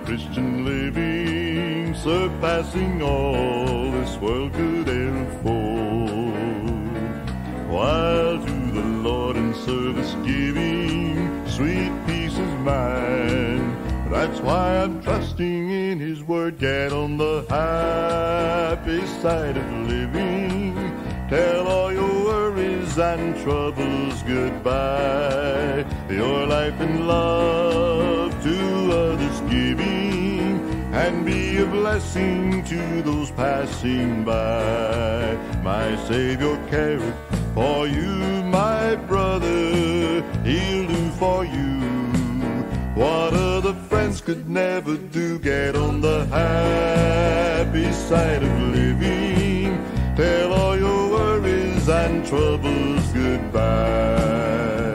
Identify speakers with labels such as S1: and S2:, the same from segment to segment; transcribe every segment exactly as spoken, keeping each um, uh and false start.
S1: Christian living, surpassing all this world could ever afford. While to the Lord in service giving, sweet peace is mine. That's why I'm trusting in His word. Get on the happy side of living. Tell all your worries and troubles goodbye. Your life in love to others giving, and be a blessing to those passing by. My Savior careth for you, my brother. He'll do for you what other friends could never do. Get on the happy side of living. Tell all your worries and troubles goodbye.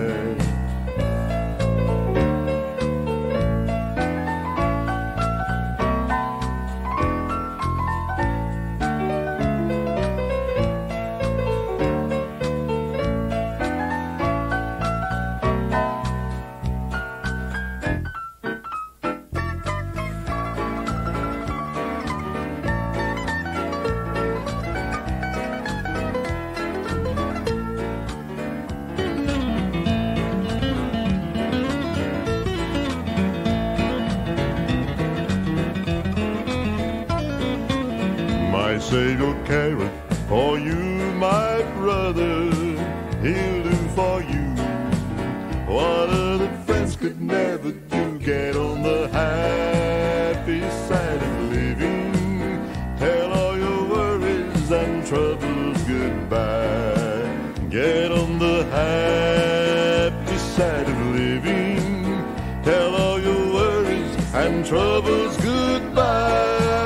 S1: My Savior careth for you, my brother. He'll do for you what other friends could never do. Get on the happy side of living. Tell all your worries and troubles goodbye. Get on the happy side of living. Tell all your worries and troubles goodbye.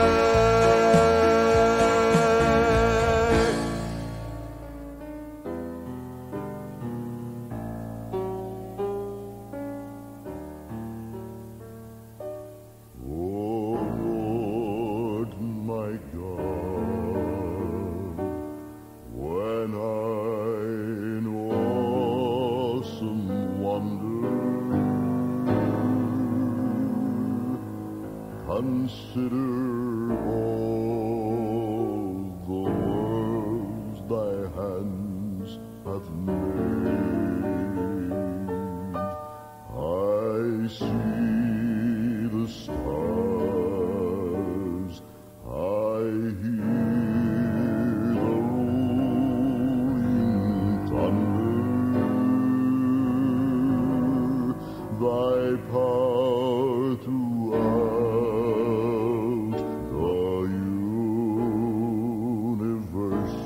S1: Consider all the worlds thy hands have made. I see the stars, I hear the rolling thunder, thy power throughout the universe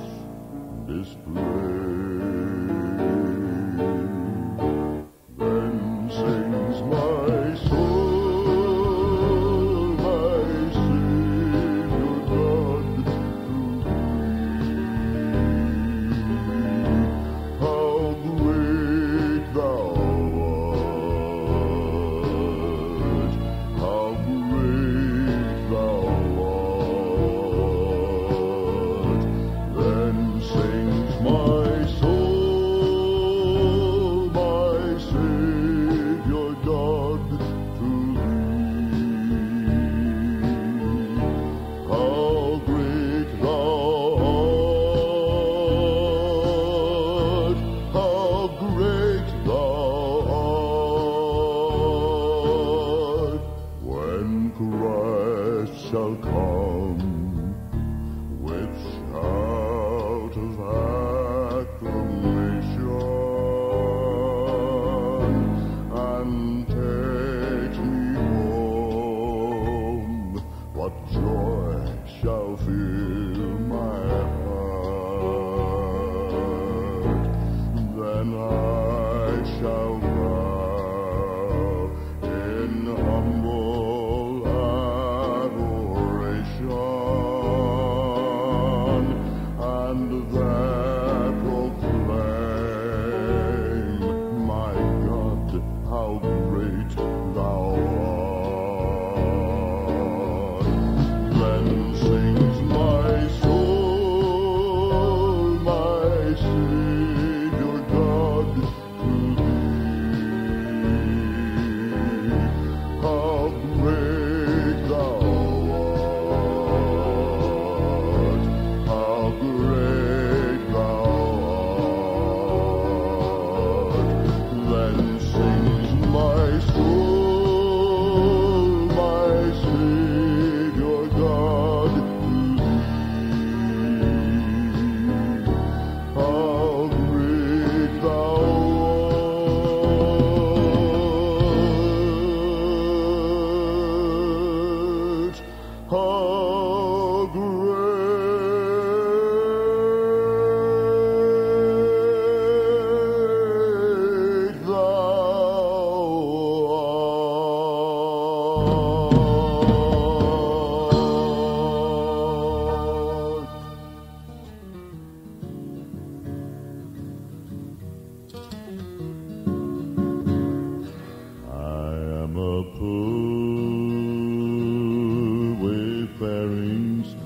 S1: displayed. Then sings my soul, my Savior God, to thee. How great thou art, how great thou art. Then sings my soul, my Savior God, to thee. How great thou art, how great thou art. When Christ shall come with shout of acclamation and take me home, what joy shall fill my heart. Then I shall bow in humble adoration, and there proclaim, my God, how great thou art. Then sings my soul,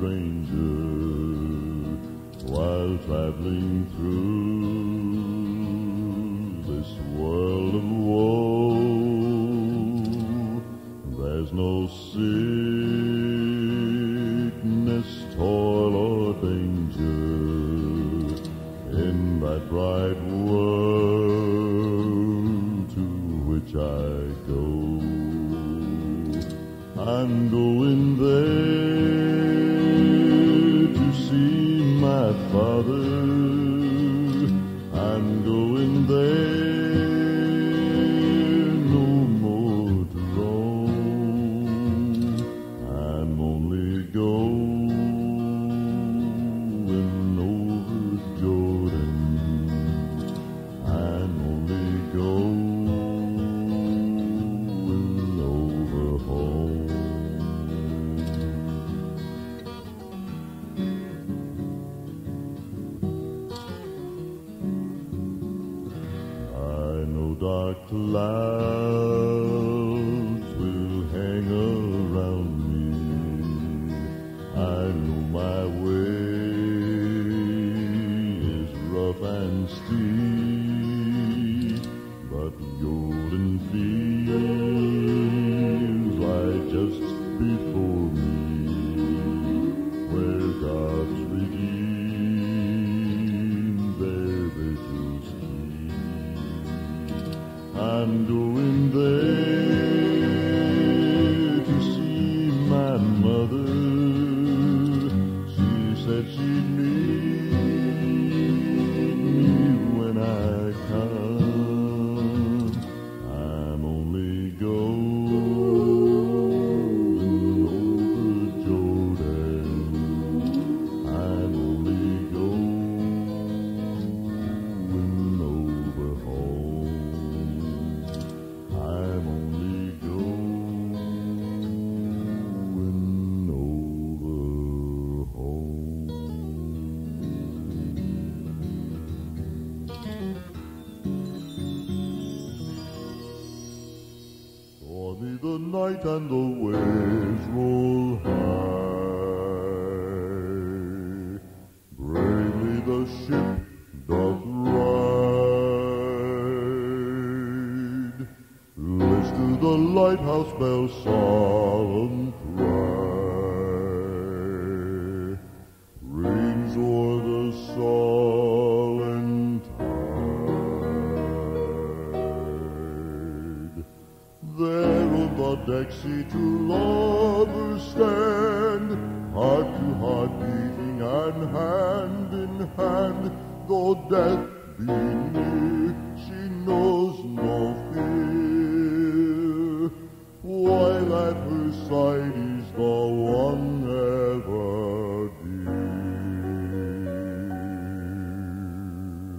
S1: stranger while traveling through this world of woe. There's no sickness, toil, or danger in that bright world to which I go. I'm going there to see my Father. I'm going there no more to roam. I'm only going over Jordan. I'm only going over home. Dark clouds will hang around me. I know my way is rough and steep, but Jordan feels like just before me, where God's redeemed their vigils keep. I'm going there to see my mother. She said she'd meet me when I come. I'm only going over Jordan. I'm only going over home. I'm only going over home. Stormy the night and the waves roll high. Bravely the ship doth ride. List to the lighthouse bell's solemn cry. Rings o'er the sullen tide. There on the deck see two lovers stand, heart to heart beating and hand in hand. Though death be near, she knows no fear, while at her side is the one ever dear.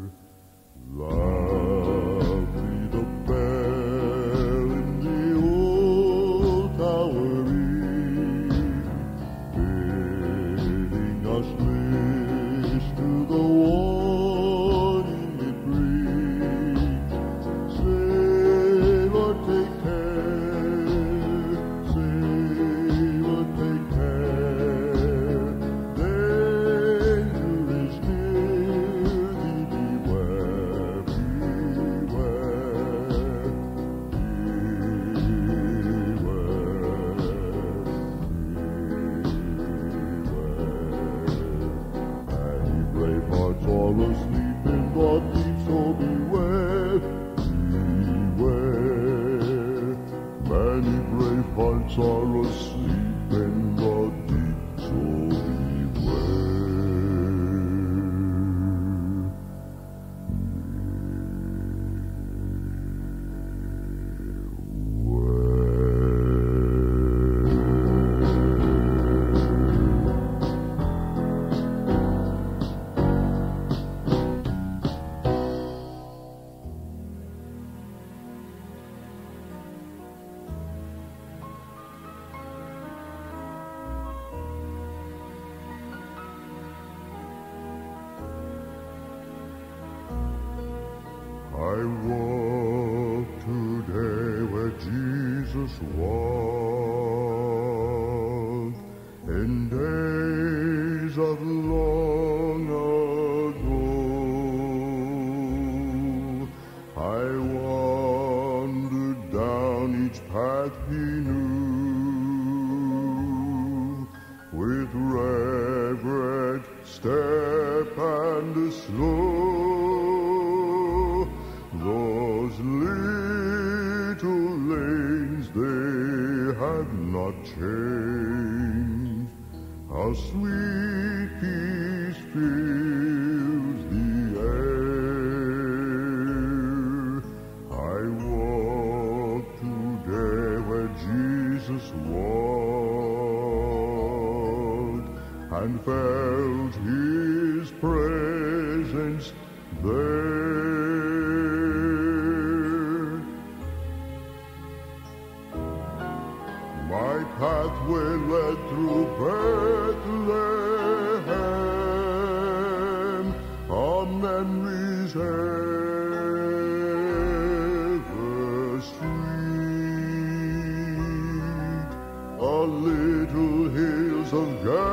S1: Loudly the bell in the old tower ring, bidding us list to the warning it brings. Sailor, take care, sailor, take care. Danger is near thee, beware, beware, beware, beware. Many brave hearts are asleep in the deep, so beware, beware. Many brave hearts are asleep in the deep, so beware. I walk today where Jesus was, and day days of long ago, I wandered down each path he knew, with reverent step and slow. Those little lanes, they have not changed. How sweet peace fills the air. I walk today where Jesus walked, and felt his presence there. My pathway led through Bethlehem, our memories ever sweet, our little hills of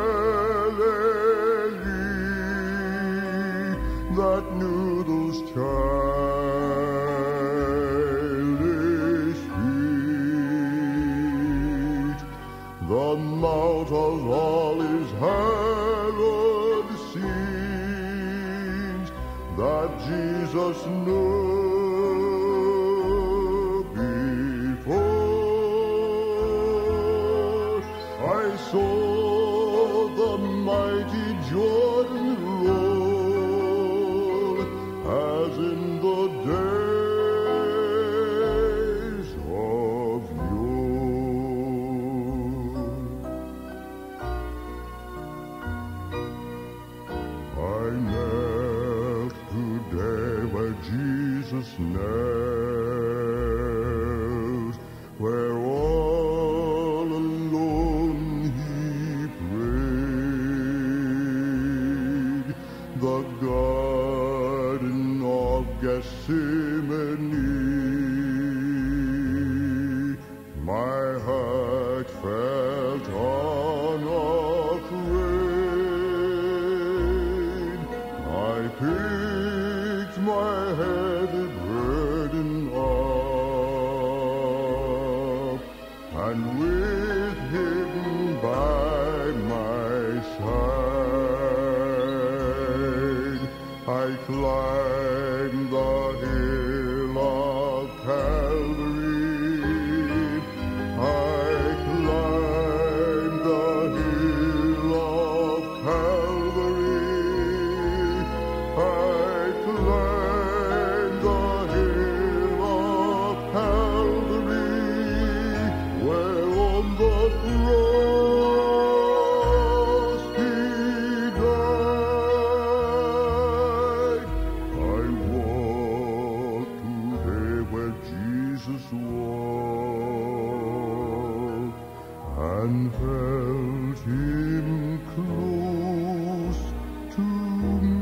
S1: Galilee that knew those childish feet. The mount of all his hallowed scenes that Jesus knew before. I saw the mighty Jordan roll as in the days of yore. I knelt today where Jesus knelt, where all alone he prayed. The Garden of Gethsemane, my heart felt unafraid. I picked my heavy burden up, and with him by my side, I climbed the hill of Calvary. I climbed the hill of Calvary. I climbed the hill of Calvary, where on the cross he died. I walk today where Jesus walked, and felt him close to me.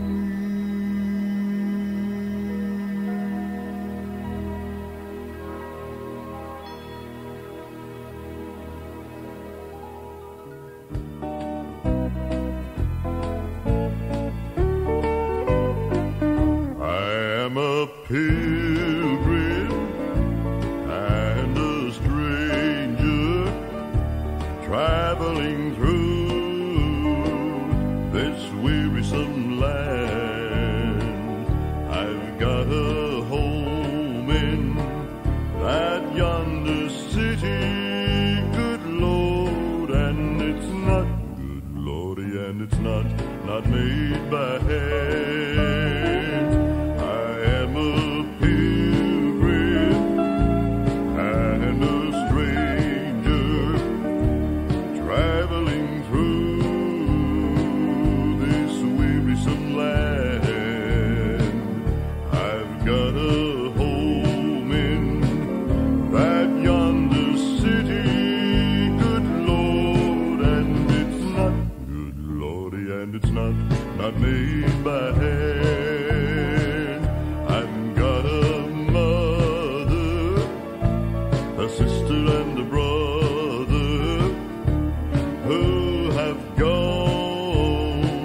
S1: I am a pilgrim and a stranger, traveling through this wearisome land. I've got a home in that yonder city, good Lord, and it's not, good Lordy, and it's not, not made by hands. I am a pilgrim and a stranger, traveling through this wearisome land. I've got a home in that yonder city, good Lord, and it's not, good Lordy, and it's not, not made by hand. I've got a mother, a sister and a brother who have gone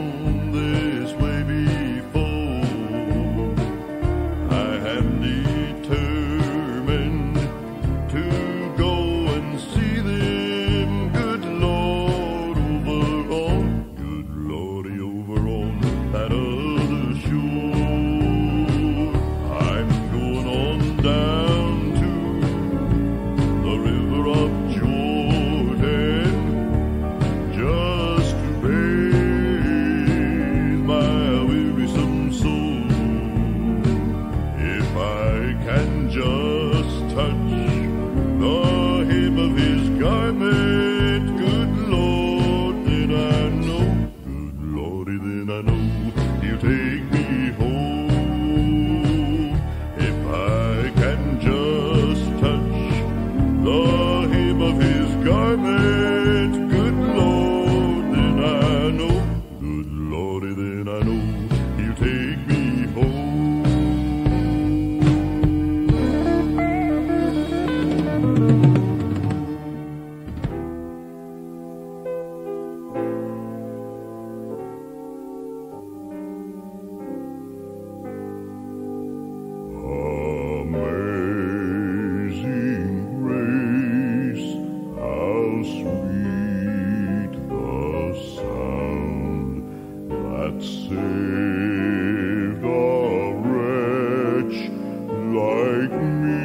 S1: that saved a wretch like me.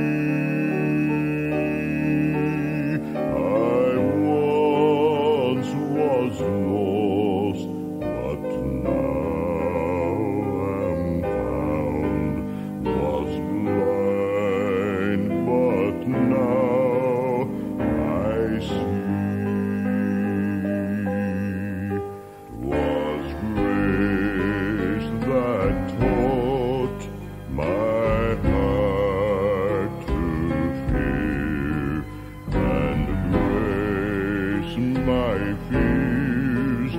S1: I once was lost, but now am found, was blind, but now I see. 'Twas grace that taught my heart to fear, and grace my fears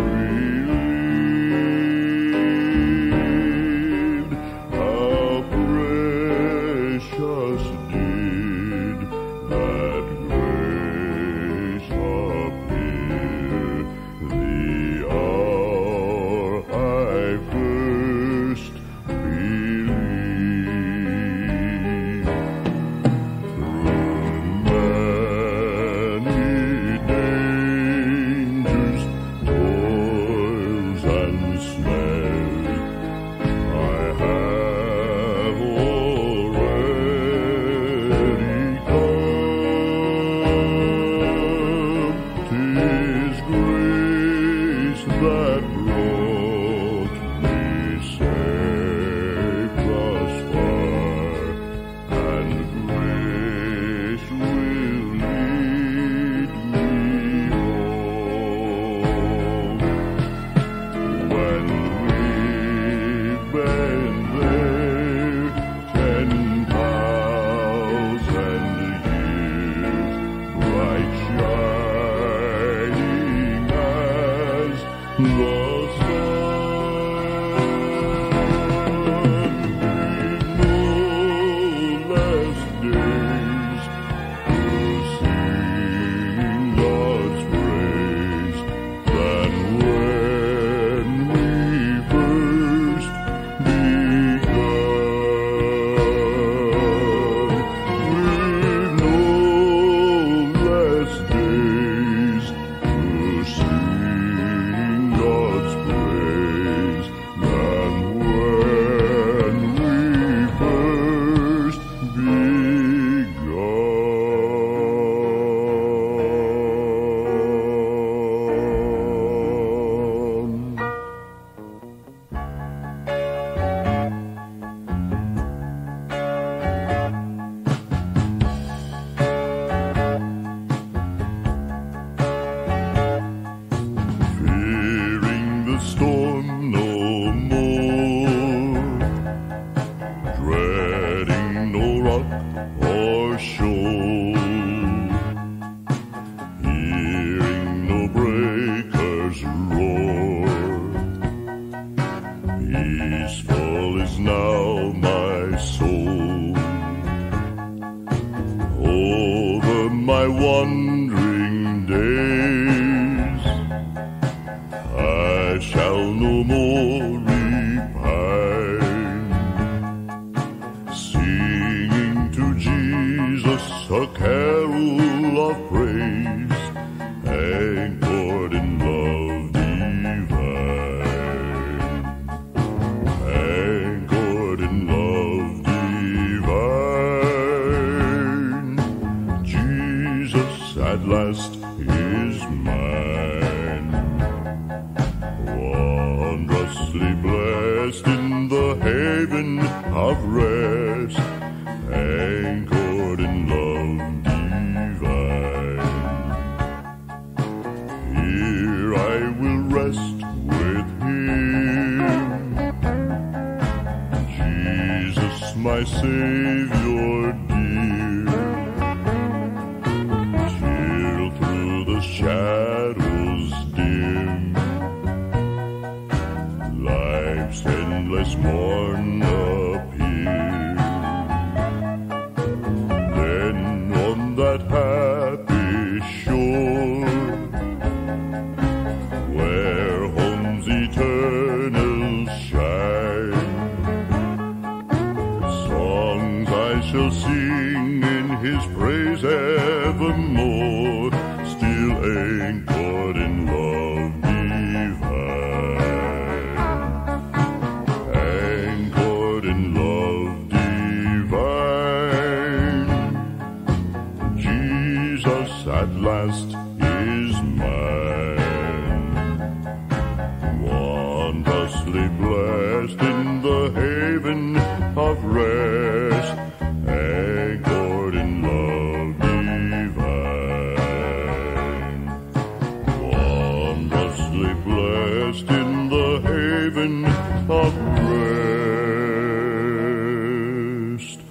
S1: relieved. How precious did that grace appear the hour I first believed. Through many dangers, toils, and snares, I have already come. 'Tis grace that brought me safe thus far, and grace will lead me home. When we've been there ten thousand years, bright shining as the sun, we've no less days to sing God's praise than when we first begun. We've no less days to sing God's praise than when we first begun. Fearing the storm no more, dreading no rock or shore, hearing no breakers roar. Peaceful is now my soul. Over my wandering days, I shall no more repine, singing to Jesus a carol of praise, anchored in love divine, anchored in love divine. Jesus at last is mine, wondrously blessed in the haven of rest, anchored in love divine. Here I will rest with Him, Jesus my Savior dear, chill through the shadows dim, life's endless morn appear. Then on that happy shore, where homes eternal shine, songs I shall sing in His praise evermore, still anchored in love divine. wondrously blessed in the haven of rest, anchored in love divine. Wondrously blessed in the haven of rest,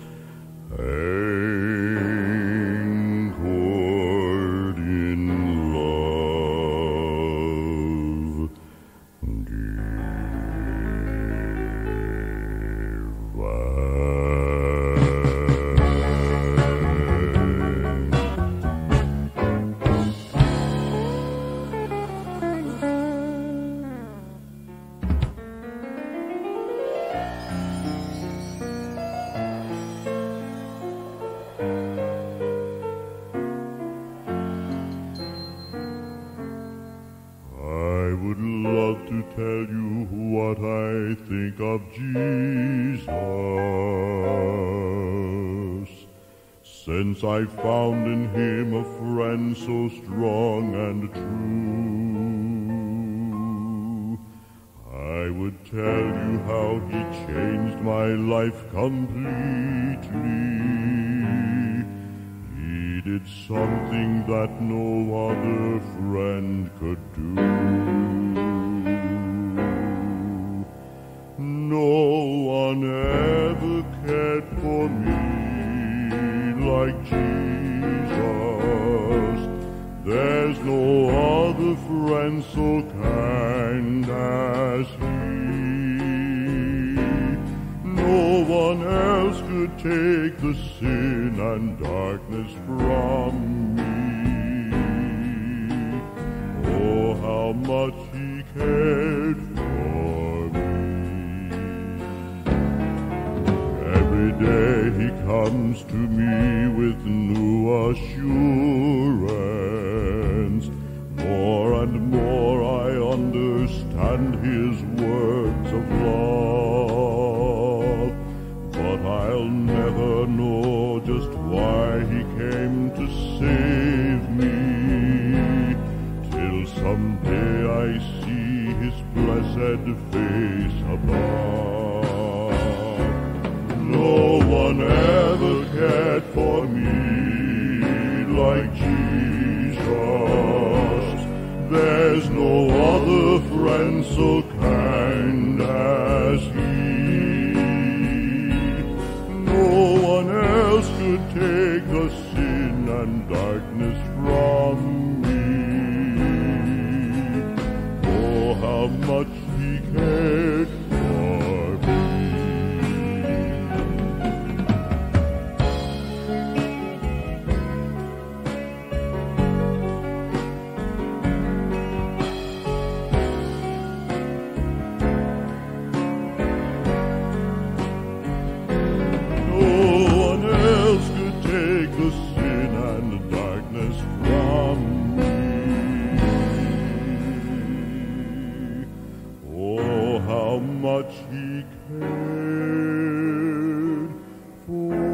S1: anchored in love I would love to tell you what I think of Jesus, since I found in him a friend so strong and true. I would tell you how he changed my life completely. He did something that no other friend could do. No one ever cared for me like Jesus. There's no other friend so kind as he. No one else could take the sin and darkness from me. Oh, how much he cared for me. Every day he comes to me with new assurance. More and more I understand his words of love. But I'll never know just why he came to save me, till someday I see his blessed face above. No one ever cared for me like Jesus. There's no other friend so kind as he. No one else could take the sin and darkness from me. Oh, how much he cared for me. Take the sin and the darkness from me. Oh, how much he cared for me.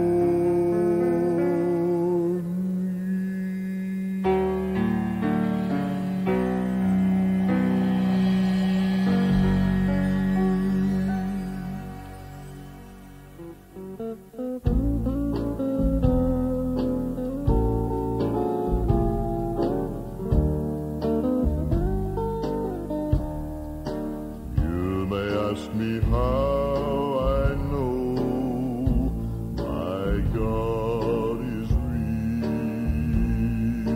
S1: Ask me how I know my God is real.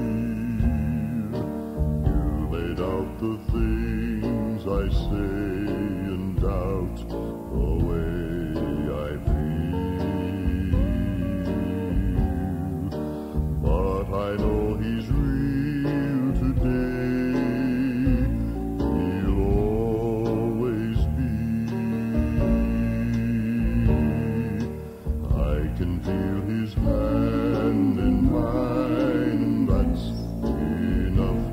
S1: You may doubt the things I say and doubt the way I feel, but I know he's real today.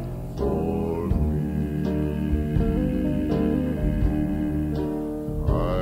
S1: I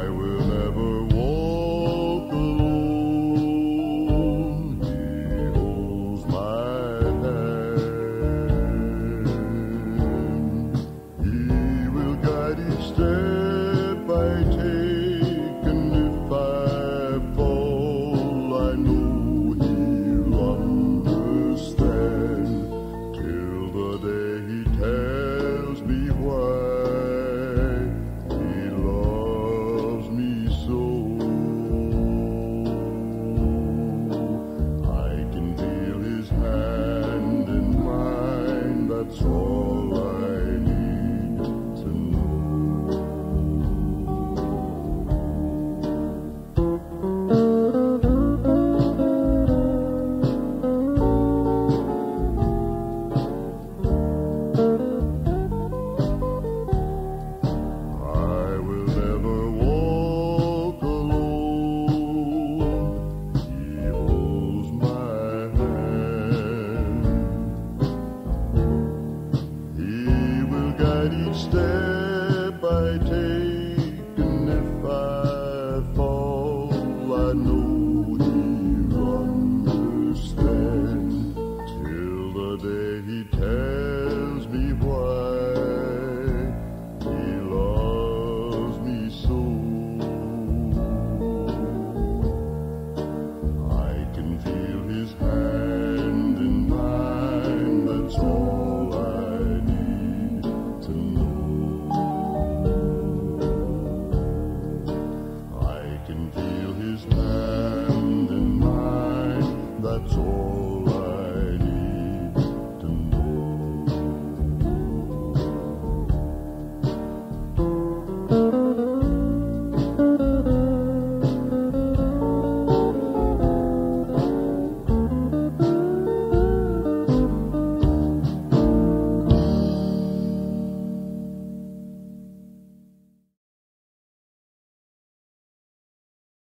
S1: step I take.